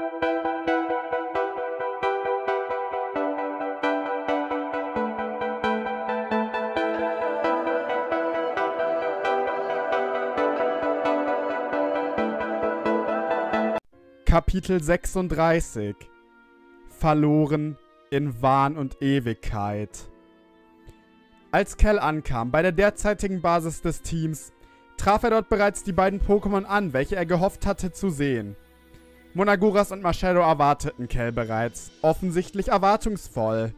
Kapitel 36 Verloren in Wahn und Ewigkeit. Als Cal ankam bei der derzeitigen Basis des Teams, traf er dort bereits die beiden Pokémon an, welche er gehofft hatte zu sehen. Monagoras und Marshadow erwarteten Cal bereits, offensichtlich erwartungsvoll.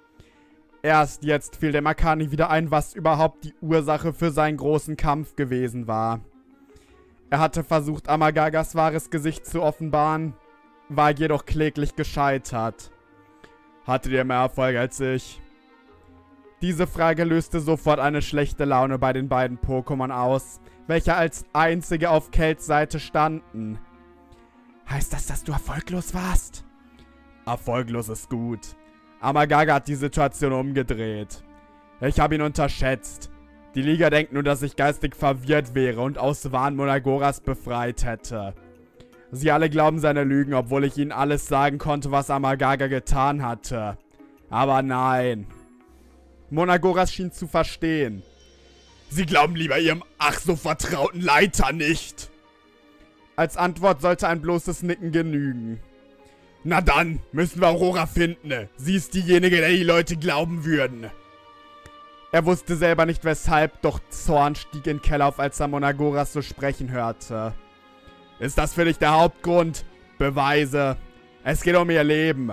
Erst jetzt fiel dem Akani wieder ein, was überhaupt die Ursache für seinen großen Kampf gewesen war. Er hatte versucht, Amagagas wahres Gesicht zu offenbaren, war jedoch kläglich gescheitert. Hattet ihr mehr Erfolg als ich? Diese Frage löste sofort eine schlechte Laune bei den beiden Pokémon aus, welche als einzige auf Cals Seite standen. Heißt das, dass du erfolglos warst? Erfolglos ist gut. Amagaga hat die Situation umgedreht. Ich habe ihn unterschätzt. Die Liga denkt nur, dass ich geistig verwirrt wäre und aus Wahn Monagoras befreit hätte. Sie alle glauben seine Lügen, obwohl ich ihnen alles sagen konnte, was Amagaga getan hatte. Aber nein. Monagoras schien zu verstehen. Sie glauben lieber ihrem ach so vertrauten Leiter nicht. Als Antwort sollte ein bloßes Nicken genügen. Na dann, müssen wir Aurora finden. Sie ist diejenige, der die Leute glauben würden. Er wusste selber nicht weshalb, doch Zorn stieg in Cal auf, als er Monagoras so sprechen hörte. Ist das für dich der Hauptgrund? Beweise. Es geht um ihr Leben.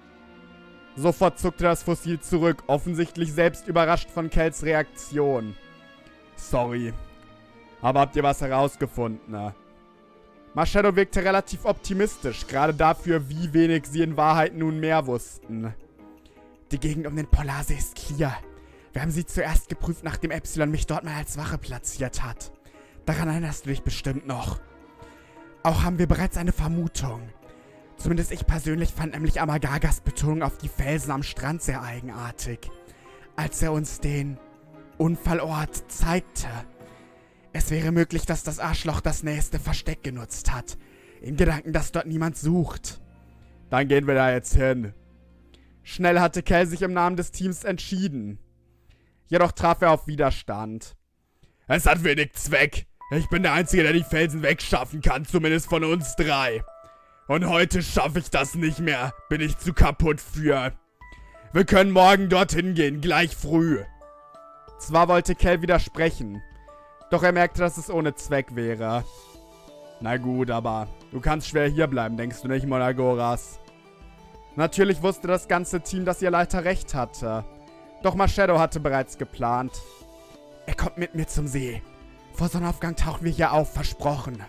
Sofort zuckte das Fossil zurück, offensichtlich selbst überrascht von Cals Reaktion. Sorry. Aber habt ihr was herausgefunden? Marshadow wirkte relativ optimistisch, gerade dafür, wie wenig sie in Wahrheit nun mehr wussten. Die Gegend um den Polarsee ist clear. Wir haben sie zuerst geprüft, nachdem Epsilon mich dort mal als Wache platziert hat. Daran erinnerst du dich bestimmt noch. Auch haben wir bereits eine Vermutung. Zumindest ich persönlich fand nämlich Amagagas Betonung auf die Felsen am Strand sehr eigenartig. Als er uns den Unfallort zeigte. Es wäre möglich, dass das Arschloch das nächste Versteck genutzt hat. In Gedanken, dass dort niemand sucht. Dann gehen wir da jetzt hin. Schnell hatte Cal sich im Namen des Teams entschieden. Jedoch traf er auf Widerstand. Es hat wenig Zweck. Ich bin der Einzige, der die Felsen wegschaffen kann, zumindest von uns drei. Und heute schaffe ich das nicht mehr. Bin ich zu kaputt für. Wir können morgen dorthin gehen, gleich früh. Zwar wollte Cal widersprechen, doch er merkte, dass es ohne Zweck wäre. Na gut, aber du kannst schwer hierbleiben, denkst du nicht, Monagoras? Natürlich wusste das ganze Team, dass ihr Leiter recht hatte. Doch Marshadow hatte bereits geplant. Er kommt mit mir zum See. Vor Sonnenaufgang tauchen wir hier auf, versprochen.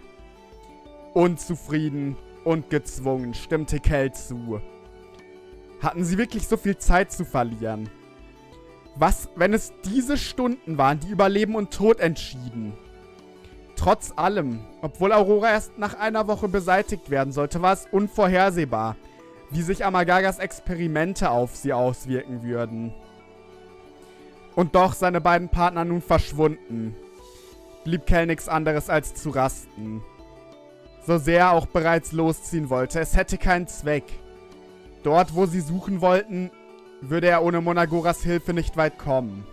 Unzufrieden und gezwungen stimmte Cal zu. Hatten sie wirklich so viel Zeit zu verlieren? Was, wenn es diese Stunden waren, die über Leben und Tod entschieden? Trotz allem, obwohl Aurora erst nach einer Woche beseitigt werden sollte, war es unvorhersehbar, wie sich Amagagas Experimente auf sie auswirken würden. Und doch seine beiden Partner nun verschwunden, blieb Cal nichts anderes als zu rasten. So sehr er auch bereits losziehen wollte, es hätte keinen Zweck. Dort, wo sie suchen wollten, würde er ohne Monagoras Hilfe nicht weit kommen.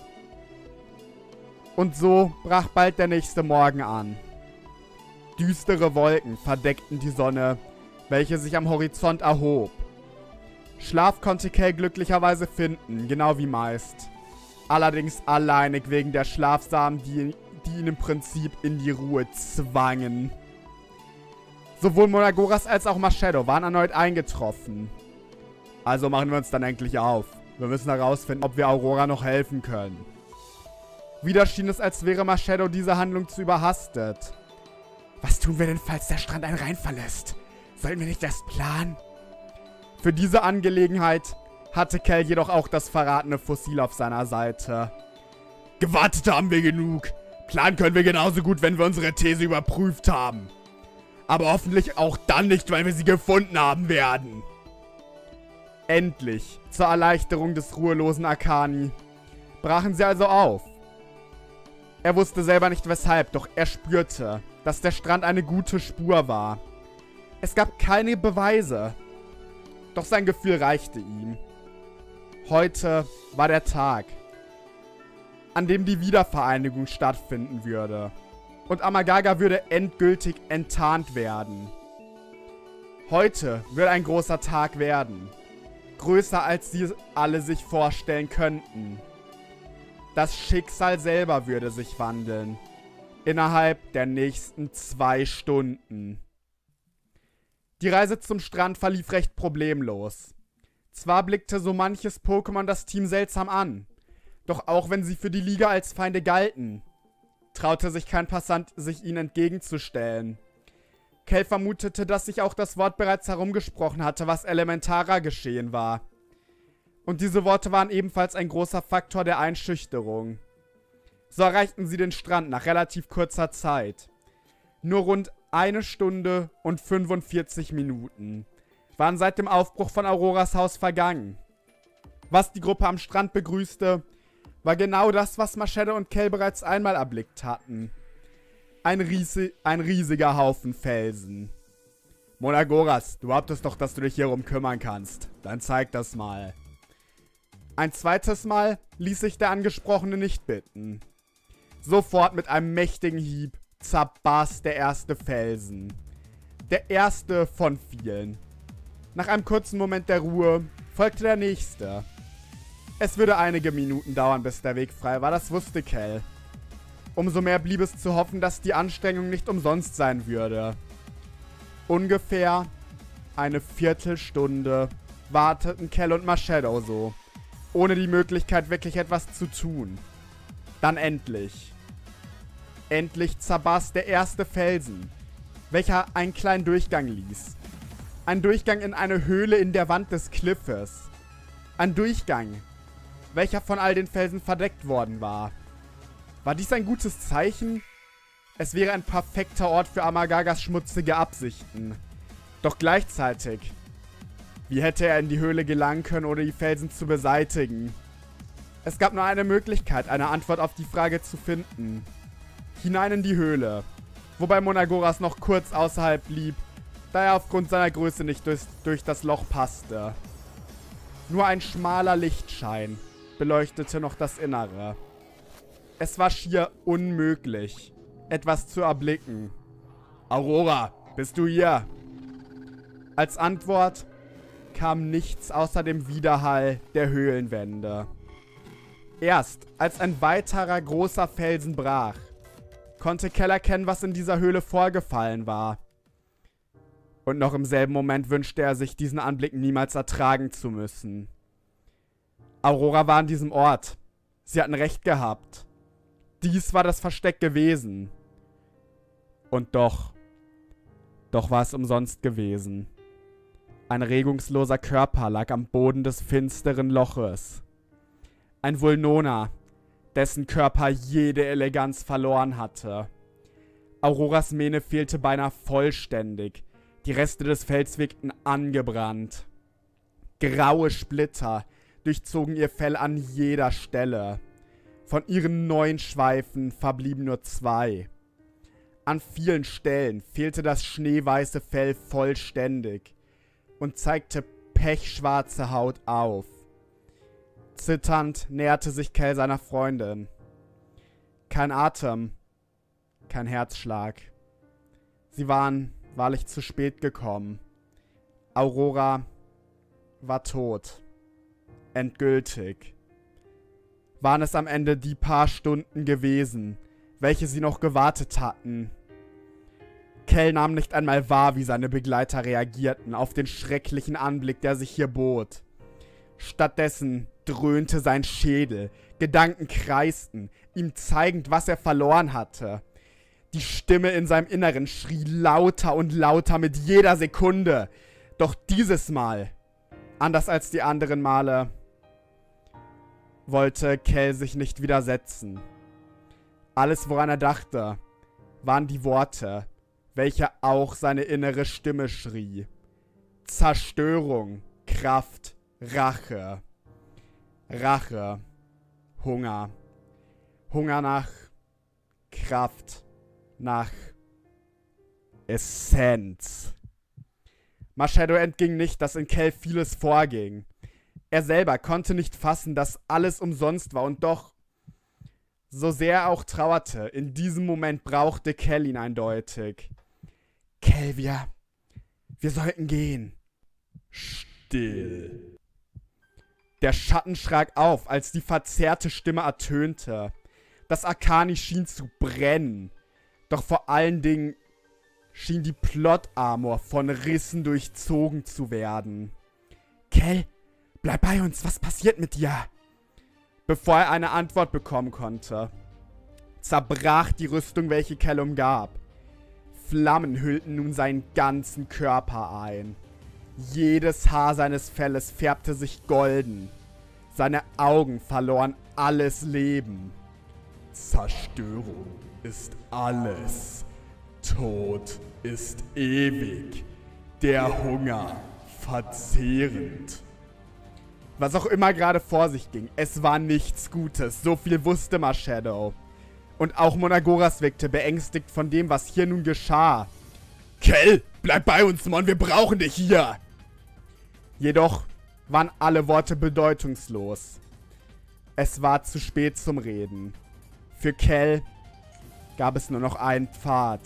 Und so brach bald der nächste Morgen an. Düstere Wolken verdeckten die Sonne, welche sich am Horizont erhob. Schlaf konnte Cal glücklicherweise finden, genau wie meist. Allerdings alleinig wegen der Schlafsamen, die ihn im Prinzip in die Ruhe zwangen. Sowohl Monagoras als auch Marshadow waren erneut eingetroffen. Also machen wir uns dann endlich auf. Wir müssen herausfinden, ob wir Aurora noch helfen können. Wieder schien es, als wäre Marshadow diese Handlung zu überhastet. Was tun wir denn, falls der Strand einen Rhein verlässt? Sollten wir nicht erst planen? Für diese Angelegenheit hatte Cal jedoch auch das verratene Fossil auf seiner Seite. Gewartet haben wir genug. Planen können wir genauso gut, wenn wir unsere These überprüft haben. Aber hoffentlich auch dann nicht, weil wir sie gefunden haben werden. Endlich, zur Erleichterung des ruhelosen Akani, brachen sie also auf. Er wusste selber nicht weshalb, doch er spürte, dass der Strand eine gute Spur war. Es gab keine Beweise. Doch sein Gefühl reichte ihm. Heute war der Tag, an dem die Wiedervereinigung stattfinden würde. Und Amagaga würde endgültig enttarnt werden. Heute würde ein großer Tag werden. Größer als sie alle sich vorstellen könnten. Das Schicksal selber würde sich wandeln. Innerhalb der nächsten 2 Stunden. Die Reise zum Strand verlief recht problemlos. Zwar blickte so manches Pokémon das Team seltsam an. Doch auch wenn sie für die Liga als Feinde galten, traute sich kein Passant, sich ihnen entgegenzustellen. Kel vermutete, dass sich auch das Wort bereits herumgesprochen hatte, was Elementara geschehen war. Und diese Worte waren ebenfalls ein großer Faktor der Einschüchterung. So erreichten sie den Strand nach relativ kurzer Zeit. Nur rund 1 Stunde und 45 Minuten waren seit dem Aufbruch von Auroras Haus vergangen. Was die Gruppe am Strand begrüßte, war genau das, was Machete und Kel bereits einmal erblickt hatten. Ein riesiger Haufen Felsen. Monagoras, du hattest doch, dass du dich hierum kümmern kannst. Dann zeig das mal. Ein zweites Mal ließ sich der Angesprochene nicht bitten. Sofort mit einem mächtigen Hieb zerbarst der erste Felsen. Der erste von vielen. Nach einem kurzen Moment der Ruhe folgte der nächste. Es würde einige Minuten dauern, bis der Weg frei war, das wusste Kel. Umso mehr blieb es zu hoffen, dass die Anstrengung nicht umsonst sein würde. Ungefähr eine Viertelstunde warteten Kel und Marshadow so, ohne die Möglichkeit wirklich etwas zu tun. Dann endlich. Endlich zerbarst der erste Felsen, welcher einen kleinen Durchgang ließ. Ein Durchgang in eine Höhle in der Wand des Kliffes. Ein Durchgang, welcher von all den Felsen verdeckt worden war. War dies ein gutes Zeichen? Es wäre ein perfekter Ort für Amagagas schmutzige Absichten. Doch gleichzeitig, wie hätte er in die Höhle gelangen können, ohne die Felsen zu beseitigen? Es gab nur eine Möglichkeit, eine Antwort auf die Frage zu finden. Hinein in die Höhle, wobei Monagoras noch kurz außerhalb blieb, da er aufgrund seiner Größe nicht durch das Loch passte. Nur ein schmaler Lichtschein beleuchtete noch das Innere. Es war schier unmöglich, etwas zu erblicken. Aurora, bist du hier? Als Antwort kam nichts außer dem Widerhall der Höhlenwände. Erst als ein weiterer großer Felsen brach, konnte Kel erkennen, was in dieser Höhle vorgefallen war. Und noch im selben Moment wünschte er sich, diesen Anblick niemals ertragen zu müssen. Aurora war an diesem Ort. Sie hatten recht gehabt. Dies war das Versteck gewesen. Und doch war es umsonst gewesen. Ein regungsloser Körper lag am Boden des finsteren Loches. Ein Vulnona, dessen Körper jede Eleganz verloren hatte. Auroras Mähne fehlte beinahe vollständig. Die Reste des Fells wirkten angebrannt. Graue Splitter durchzogen ihr Fell an jeder Stelle. Von ihren 9 Schweifen verblieben nur 2. An vielen Stellen fehlte das schneeweiße Fell vollständig und zeigte pechschwarze Haut auf. Zitternd näherte sich Kel seiner Freundin. Kein Atem, kein Herzschlag. Sie waren wahrlich zu spät gekommen. Aurora war tot. Endgültig. Waren es am Ende die paar Stunden gewesen, welche sie noch gewartet hatten. Kel nahm nicht einmal wahr, wie seine Begleiter reagierten auf den schrecklichen Anblick, der sich hier bot. Stattdessen dröhnte sein Schädel, Gedanken kreisten, ihm zeigend, was er verloren hatte. Die Stimme in seinem Inneren schrie lauter und lauter mit jeder Sekunde. Doch dieses Mal, anders als die anderen Male, wollte Kel sich nicht widersetzen. Alles, woran er dachte, waren die Worte, welche auch seine innere Stimme schrie. Zerstörung, Kraft, Rache. Rache, Hunger. Hunger nach Kraft, nach Essenz. Maschado entging nicht, dass in Kell vieles vorging. Er selber konnte nicht fassen, dass alles umsonst war und doch, so sehr er auch trauerte, in diesem Moment brauchte Kell ihn eindeutig. Kell, wir sollten gehen. Still. Der Schatten schrak auf, als die verzerrte Stimme ertönte. Das Arcani schien zu brennen. Doch vor allen Dingen schien die Plot-Armor von Rissen durchzogen zu werden. Kell, bleib bei uns, was passiert mit dir? Bevor er eine Antwort bekommen konnte, zerbrach die Rüstung, welche Kell umgab. Flammen hüllten nun seinen ganzen Körper ein. Jedes Haar seines Felles färbte sich golden. Seine Augen verloren alles Leben. Zerstörung ist alles. Tod ist ewig. Der Hunger verzehrend. Was auch immer gerade vor sich ging, es war nichts Gutes. So viel wusste Maschado. Und auch Monagoras wirkte beängstigt von dem, was hier nun geschah. Kell, bleib bei uns, Mann, wir brauchen dich hier! Jedoch waren alle Worte bedeutungslos. Es war zu spät zum Reden. Für Kell gab es nur noch einen Pfad.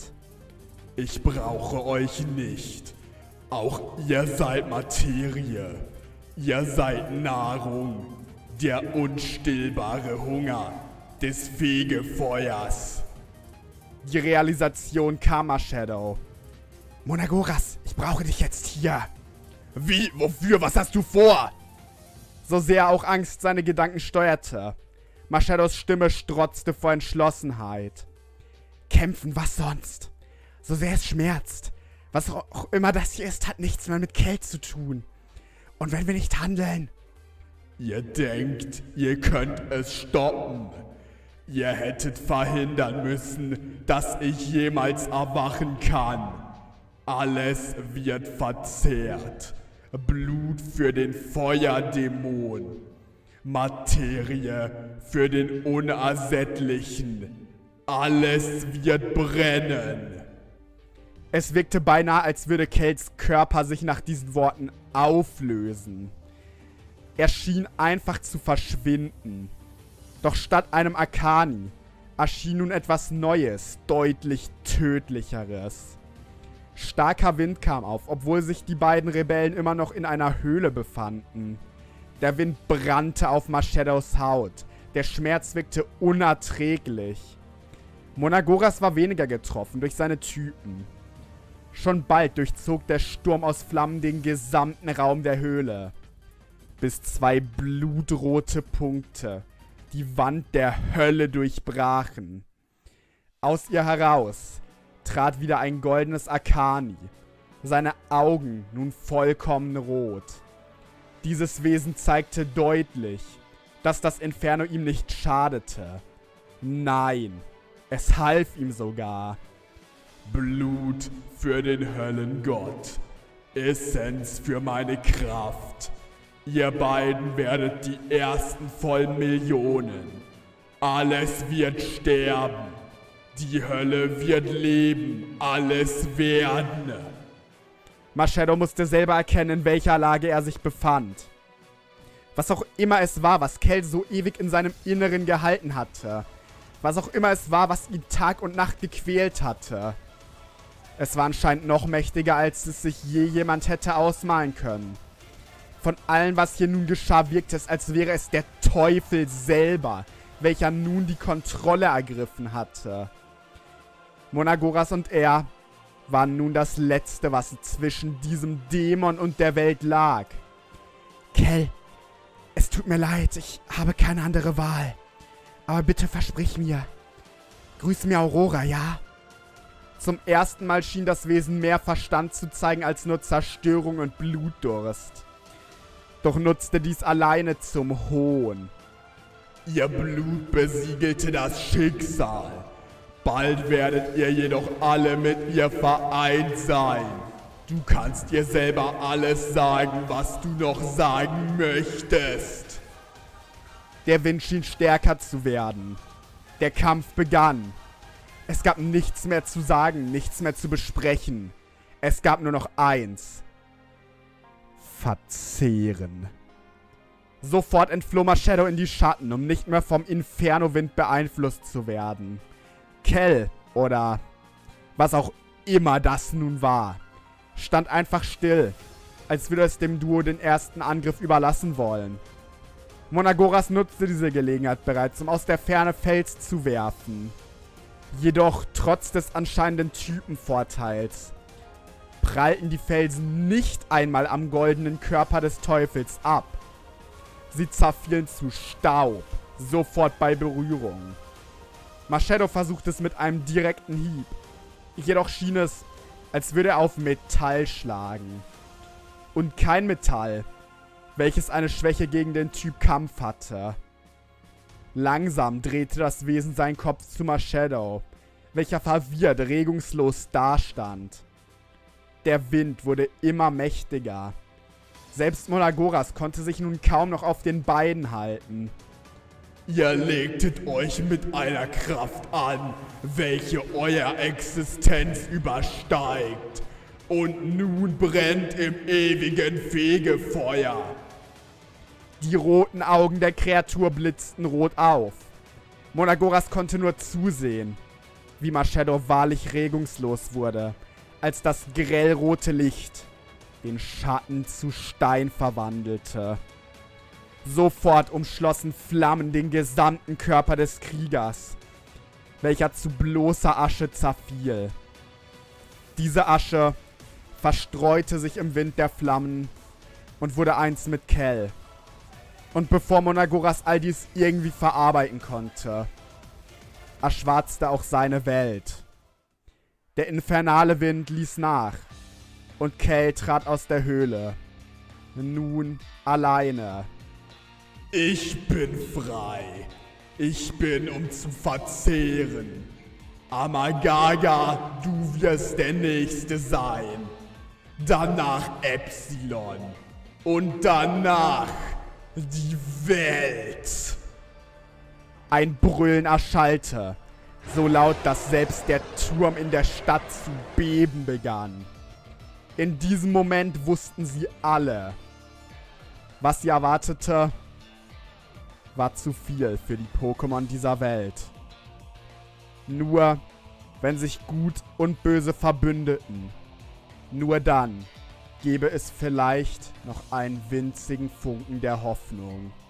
Ich brauche euch nicht. Auch ihr seid Materie. Ihr seid Nahrung. Der unstillbare Hunger des Fegefeuers. Die Realisation kam Maschado. Monagoras, ich brauche dich jetzt hier. Wie? Wofür? Was hast du vor? So sehr auch Angst seine Gedanken steuerte. Maschados Stimme strotzte vor Entschlossenheit. Kämpfen, was sonst? So sehr es schmerzt. Was auch immer das hier ist, hat nichts mehr mit Kell zu tun. Und wenn wir nicht handeln... Ihr denkt, ihr könnt es stoppen. Ihr hättet verhindern müssen, dass ich jemals erwachen kann. Alles wird verzehrt. Blut für den Feuerdämon. Materie für den Unersättlichen. Alles wird brennen. Es wirkte beinahe, als würde Kells Körper sich nach diesen Worten auflösen. Er schien einfach zu verschwinden. Doch statt einem Arcani erschien nun etwas Neues, deutlich Tödlicheres. Starker Wind kam auf, obwohl sich die beiden Rebellen immer noch in einer Höhle befanden. Der Wind brannte auf Maschados Haut. Der Schmerz wirkte unerträglich. Monagoras war weniger getroffen durch seine Typen. Schon bald durchzog der Sturm aus Flammen den gesamten Raum der Höhle. Bis zwei blutrote Punkte die Wand der Hölle durchbrachen. Aus ihr heraus trat wieder ein goldenes Arcani, seine Augen nun vollkommen rot. Dieses Wesen zeigte deutlich, dass das Inferno ihm nicht schadete. Nein, es half ihm sogar. Blut für den Höllengott. Essenz für meine Kraft. Ihr beiden werdet die ersten vollen Millionen. Alles wird sterben. Die Hölle wird leben. Alles werden. Machado musste selber erkennen, in welcher Lage er sich befand. Was auch immer es war, was Kell so ewig in seinem Inneren gehalten hatte. Was auch immer es war, was ihn Tag und Nacht gequält hatte. Es war anscheinend noch mächtiger, als es sich je jemand hätte ausmalen können. Von allem, was hier nun geschah, wirkte es, als wäre es der Teufel selber, welcher nun die Kontrolle ergriffen hatte. Monagoras und er waren nun das Letzte, was zwischen diesem Dämon und der Welt lag. Kell, es tut mir leid, ich habe keine andere Wahl. Aber bitte versprich mir. Grüß mir Aurora, ja? Zum ersten Mal schien das Wesen mehr Verstand zu zeigen als nur Zerstörung und Blutdurst. Doch nutzte dies alleine zum Hohn. Ihr Blut besiegelte das Schicksal. Bald werdet ihr jedoch alle mit mir vereint sein. Du kannst dir selber alles sagen, was du noch sagen möchtest. Der Wind schien stärker zu werden. Der Kampf begann. Es gab nichts mehr zu sagen, nichts mehr zu besprechen. Es gab nur noch eins: verzehren. Sofort entfloh Maschero in die Schatten, um nicht mehr vom Inferno-Wind beeinflusst zu werden. Kell, oder was auch immer das nun war, stand einfach still, als würde es dem Duo den ersten Angriff überlassen wollen. Monagoras nutzte diese Gelegenheit bereits, um aus der Ferne Fels zu werfen. Jedoch, trotz des anscheinenden Typenvorteils, prallten die Felsen nicht einmal am goldenen Körper des Teufels ab. Sie zerfielen zu Staub, sofort bei Berührung. Maschero versuchte es mit einem direkten Hieb. Jedoch schien es, als würde er auf Metall schlagen. Und kein Metall, welches eine Schwäche gegen den Typ Kampf hatte. Langsam drehte das Wesen seinen Kopf zu Maschero, welcher verwirrt regungslos dastand. Der Wind wurde immer mächtiger. Selbst Monagoras konnte sich nun kaum noch auf den Beinen halten. Ihr legtet euch mit einer Kraft an, welche euer Existenz übersteigt. Und nun brennt im ewigen Fegefeuer. Die roten Augen der Kreatur blitzten rot auf. Monagoras konnte nur zusehen, wie Maschero wahrlich regungslos wurde, als das grellrote Licht den Schatten zu Stein verwandelte. Sofort umschlossen Flammen den gesamten Körper des Kriegers, welcher zu bloßer Asche zerfiel. Diese Asche verstreute sich im Wind der Flammen und wurde eins mit Kell. Und bevor Monagoras all dies irgendwie verarbeiten konnte, erschwarzte auch seine Welt. Der infernale Wind ließ nach und Kell trat aus der Höhle. Nun alleine. Ich bin frei. Ich bin, um zu verzehren. Amagaga, du wirst der Nächste sein. Danach Epsilon. Und danach die Welt. Ein Brüllen erschallte, so laut, dass selbst der Turm in der Stadt zu beben begann. In diesem Moment wussten sie alle, was sie erwartete, war zu viel für die Pokémon dieser Welt. Nur, wenn sich Gut und Böse verbündeten, nur dann gäbe es vielleicht noch einen winzigen Funken der Hoffnung.